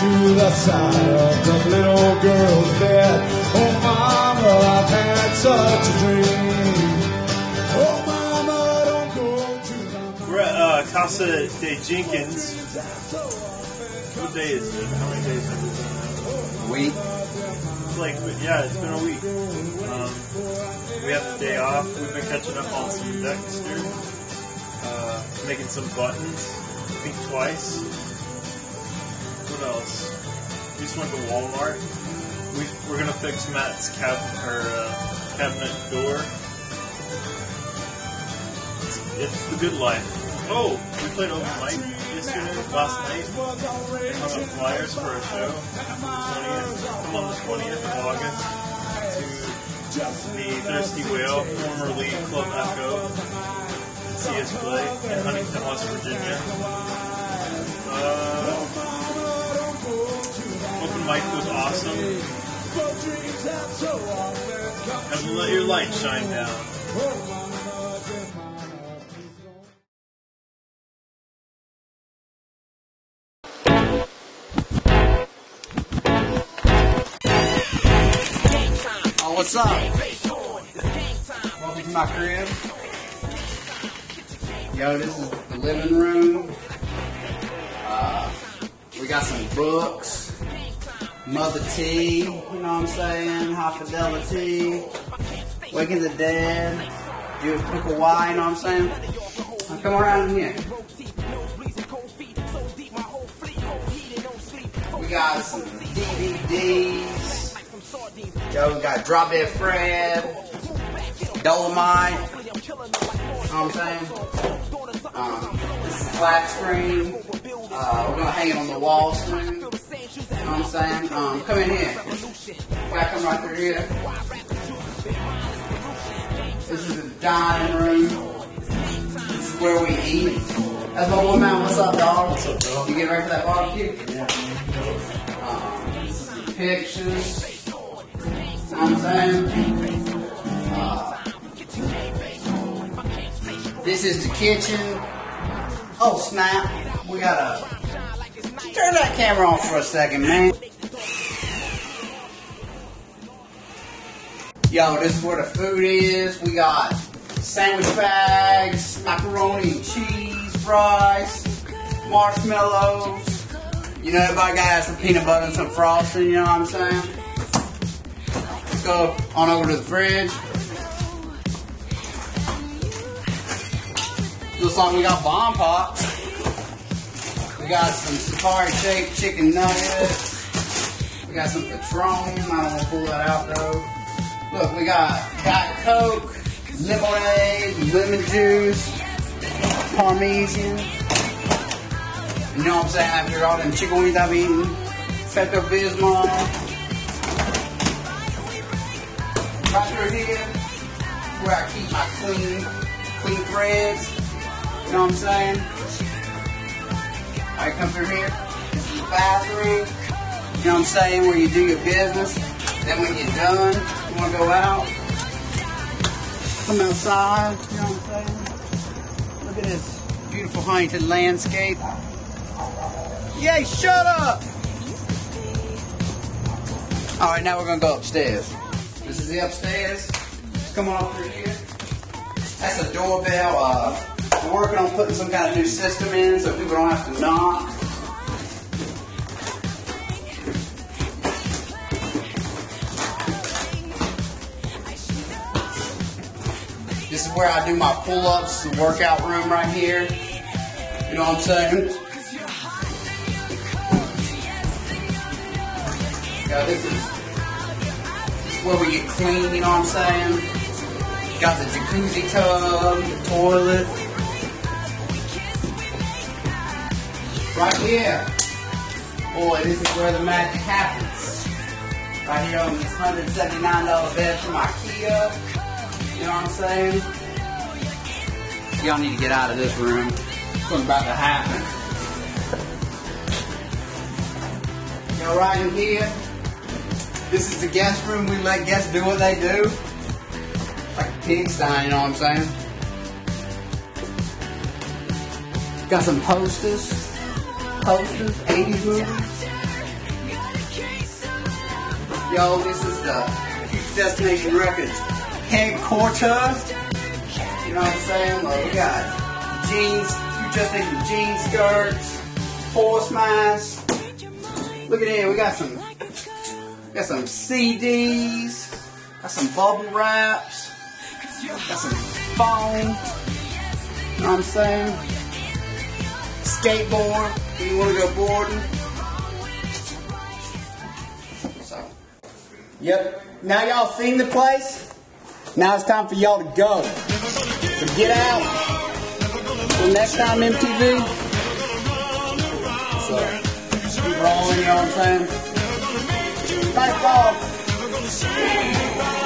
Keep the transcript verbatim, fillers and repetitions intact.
to the side of the little girl's bed. Oh mama, I've had such a dream. Oh mama, don't go to the... We're at uh, Casa de Jenkins. What day is it? How many days have we been out? A week. It's like, yeah, it's been a week. Um, we have the day off. We've been catching up on some Dexter. Uh, making some buttons. I think twice. What else? We just went to Walmart. We, we're going to fix Matt's cab, or, uh, cabinet door. It's, it's the good life. Oh, we played open mic yesterday, last night. They hung up flyers for a show. twentieth, come on the twentieth of August to the Thirsty Whale, formerly Club Echo. See us play in Huntington, West Virginia. Uh, open mic was awesome. And let your light shine down. Oh, what's up? Welcome to my crib. Yo, this is the living room. Uh, we got some books, Mother T, you know what I'm saying, High Fidelity, Waking the Dead, Jewish Pickle Y, you know what I'm saying? Now come around here. We got some D V Ds. Yo, we got Drop Dead Fred, Dolomite, you know what I'm saying? Um, this is flat screen. Uh, we're gonna hang it on the wall soon. You know what I'm saying? Um, come in here. We gotta come right through here. This is the dining room. This is where we eat. That's my boy man. What's up, dog? What's up, dog? You getting ready for that barbecue? Yeah. Um, pictures. You know what I'm saying? Uh, this is the kitchen. Oh snap! We gotta turn that camera on for a second, man. Yo, this is where the food is. We got sandwich bags, macaroni and cheese, fries, marshmallows. You know, everybody got some peanut butter and some frosting. You know what I'm saying? Let's go on over to the fridge. Looks like we got bomb pops. We got some safari shake chicken nuggets. We got some Patron. I don't want to pull that out though. Look, we got Diet Coke, lemonade, lemon juice, Parmesan. You know what I'm saying? After all them chicken wings I've eaten, Pepto Bismol. Right through here, where I keep my clean, clean threads. You know what I'm saying? Alright, come through here. This is the bathroom. You know what I'm saying? Where you do your business. Then when you're done, you want to go out. Come outside. You know what I'm saying? Look at this beautiful Huntington landscape. Yay, shut up! Alright, now we're going to go upstairs. This is the upstairs. Come on up through here. That's a doorbell. Uh, we're working on putting some kind of new system in so people don't have to knock. This is where I do my pull-ups, the workout room right here. You know what I'm saying? Yeah, this is where we get clean, you know what I'm saying? Got the jacuzzi tub, the toilet. Right here. Boy, this is where the magic happens. Right here on this one hundred seventy-nine dollar bed from IKEA. You know what I'm saying? Y'all need to get out of this room. What's about to happen? Y'all right in here. This is the guest room. We let guests do what they do. Like a pigsty, you know what I'm saying? Got some posters. Posters, eighties movies. Yo, this is the Future Destination Records headquarters. You know what I'm saying? Well, we got jeans, Future Destination jean skirts, horse masks. Look at here, we got some, we got some C Ds, got some bubble wraps, got some foam. You know what I'm saying? Skateboard, if you want to go boarding. So, yep. Now y'all seen the place? Now it's time for y'all to go. So get out. Till next time, M T V. So, keep rolling, you know what I'm saying? Thanks, y'all.